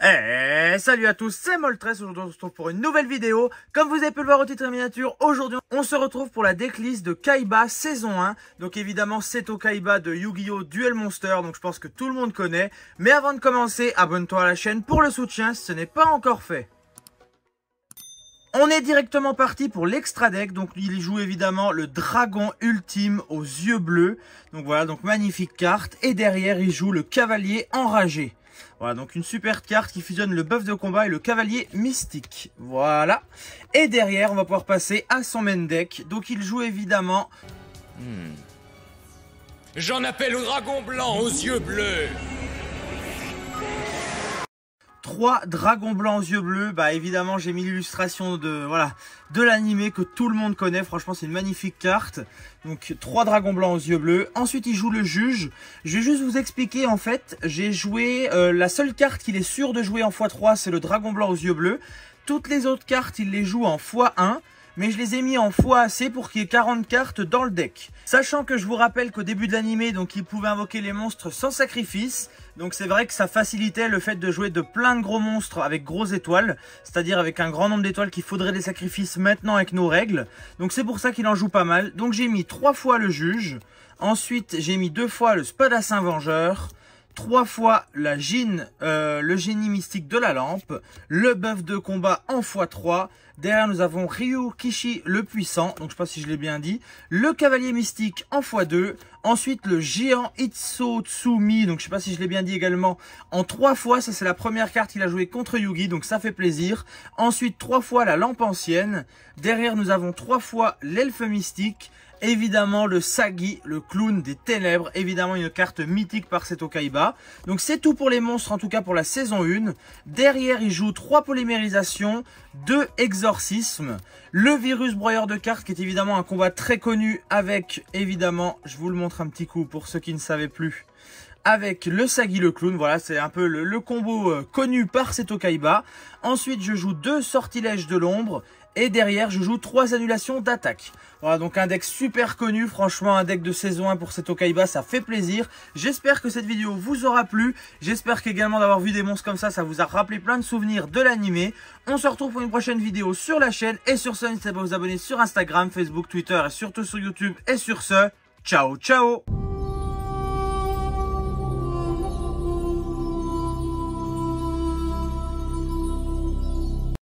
Salut à tous, c'est Moltres. Aujourd'hui on se retrouve pour une nouvelle vidéo. Comme vous avez pu le voir au titre et miniature, aujourd'hui on se retrouve pour la decklist de Kaiba saison 1. Donc évidemment c'est au Kaiba de Yu-Gi-Oh! Duel Monster, donc je pense que tout le monde connaît. Mais avant de commencer, abonne-toi à la chaîne pour le soutien si ce n'est pas encore fait. On est directement parti pour l'extra deck, donc il joue évidemment le dragon ultime aux yeux bleus. Donc voilà, donc magnifique carte. Et derrière il joue le cavalier enragé. Voilà, donc une super carte qui fusionne le buff de combat et le cavalier mystique. Voilà. Et derrière, on va pouvoir passer à son main deck. Donc il joue évidemment... J'en appelle au dragon blanc aux yeux bleus. 3 dragons blancs aux yeux bleus. Bah évidemment j'ai mis l'illustration de l'animé que tout le monde connaît. Franchement c'est une magnifique carte. Donc 3 dragons blancs aux yeux bleus. Ensuite il joue le juge. Je vais juste vous expliquer en fait. J'ai joué la seule carte qu'il est sûr de jouer en x3, c'est le dragon blanc aux yeux bleus. Toutes les autres cartes il les joue en x1. Mais je les ai mis en x pour qu'il y ait 40 cartes dans le deck. Sachant que je vous rappelle qu'au début de l'animé, donc il pouvait invoquer les monstres sans sacrifice. Donc c'est vrai que ça facilitait le fait de jouer de plein de gros monstres avec grosses étoiles. C'est-à-dire avec un grand nombre d'étoiles qu'il faudrait des sacrifices maintenant avec nos règles. Donc c'est pour ça qu'il en joue pas mal. Donc j'ai mis 3 fois le juge. Ensuite j'ai mis 2 fois le spadassin vengeur. 3 fois le génie mystique de la lampe, le buff de combat en x3. Derrière nous avons Ryu Kishi le puissant, donc je sais pas si je l'ai bien dit. Le cavalier mystique en x2. Ensuite le géant Itsotsumi, donc je sais pas si je l'ai bien dit également, en 3 fois. Ça c'est la première carte qu'il a joué contre Yugi, donc ça fait plaisir. Ensuite 3 fois la lampe ancienne. Derrière nous avons 3 fois l'elfe mystique. Évidemment le Sagi, le clown des ténèbres, évidemment une carte mythique par Seto Kaiba. Donc c'est tout pour les monstres, en tout cas pour la saison 1. Derrière il joue 3 polymérisations, 2 exorcismes, le virus broyeur de cartes qui est évidemment un combat très connu avec, évidemment, je vous le montre un petit coup pour ceux qui ne savaient plus, avec le Sagi le clown. Voilà, c'est un peu le combo connu par Seto Kaiba. Ensuite je joue 2 sortilèges de l'ombre. Et derrière, je joue 3 annulations d'attaque. Voilà, donc un deck super connu. Franchement, un deck de saison 1 pour Seto Kaiba, ça fait plaisir. J'espère que cette vidéo vous aura plu. J'espère qu'également d'avoir vu des monstres comme ça vous a rappelé plein de souvenirs de l'animé. On se retrouve pour une prochaine vidéo sur la chaîne. Et sur ce, n'hésitez pas à vous abonner sur Instagram, Facebook, Twitter et surtout sur YouTube. Et sur ce, ciao, ciao!